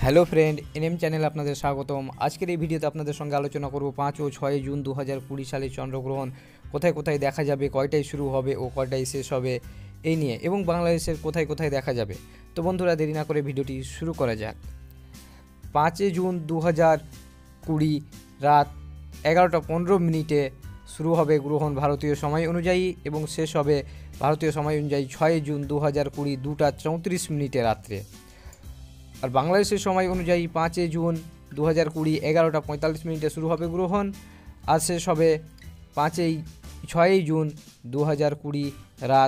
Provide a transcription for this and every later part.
Hello friend, NM চ্যানেলে আপনাদের স্বাগতম। আজকের এই ভিডিওতে আপনাদের সঙ্গে আলোচনা করব 5 ও 6 জুন 2020 সালে চন্দ্রগ্রহণ কোথায় কোথায় দেখা যাবে, কয়টায় শুরু হবে ও কয়টায় শেষ হবে এই নিয়ে, এবং বাংলাদেশের কোথায় কোথায় দেখা যাবে। তো বন্ধুরা, দেরি না করে ভিডিওটি শুরু করা যাক। 5 জুন 2020 রাত 11:15 শুরু হবে গ্রহণ ভারতীয় সময় অনুযায়ী এবং শেষ হবে ভারতীয় সময় অনুযায়ী 6 জুন 2020 2:34 রাত্রে। আর বাংলাদেশের সময় অনুযায়ী 5 জুন 2020 11:45 শুরু হবে গ্রহণ, আর শেষ হবে 6 জুন 2020 রাত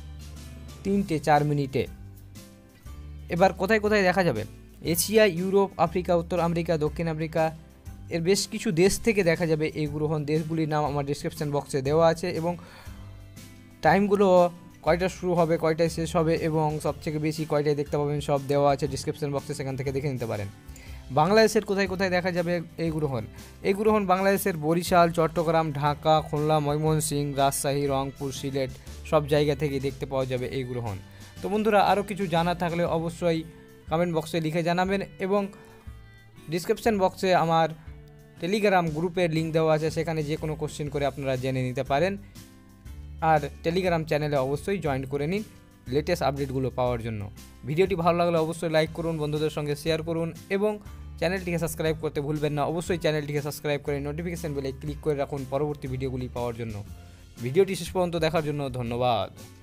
3:04। এবার কোথায় কোথায় দেখা যাবে? এশিয়া, ইউরোপ, আফ্রিকা, উত্তর আমেরিকা, দক্ষিণ আমেরিকা এর বেশ কিছু দেশ থেকে দেখা যাবে এই গ্রহণ। দেশগুলির নাম আমার ডিসক্রিপশন বক্সে দেওয়া আছে এবং টাইমগুলো কয়টা শুরু হবে, কয়টায় শেষ হবে এবং সবথেকে বেশি কয়টায় দেখতে পাবেন সব দেওয়া আছে ডিসক্রিপশন বক্সে, সেখান থেকে দেখে নিতে পারেন। বাংলাদেশের কোথায় কোথায় দেখা যাবে এই গ্রহণ? এই গ্রহণ বাংলাদেশের বরিশাল, চট্টগ্রাম, ঢাকা, খুলনা, ময়মনসিংহ, রাজশাহী, রংপুর, সিলেট সব জায়গা থেকে দেখতে পাওয়া যাবে এই গ্রহণ। তো বন্ধুরা, আরও কিছু জানা থাকলে অবশ্যই কমেন্ট বক্সে লিখে জানাবেন এবং ডিসক্রিপশন বক্সে আমার টেলিগ্রাম গ্রুপের লিঙ্ক দেওয়া আছে, সেখানে যে কোনো কোশ্চেন করে আপনারা জেনে নিতে পারেন। আর টেলিগ্রাম চ্যানেলে অবশ্যই জয়েন করে নিন লেটেস্ট আপডেটগুলো পাওয়ার জন্য। ভিডিওটি ভালো লাগলে অবশ্যই লাইক করুন, বন্ধুদের সঙ্গে শেয়ার করুন এবং চ্যানেলটিকে সাবস্ক্রাইব করতে ভুলবেন না। অবশ্যই চ্যানেলটিকে সাবস্ক্রাইব করে নোটিফিকেশন বেলে ক্লিক করে রাখুন পরবর্তী ভিডিওগুলি পাওয়ার জন্য। ভিডিওটি শেষ পর্যন্ত দেখার জন্য ধন্যবাদ।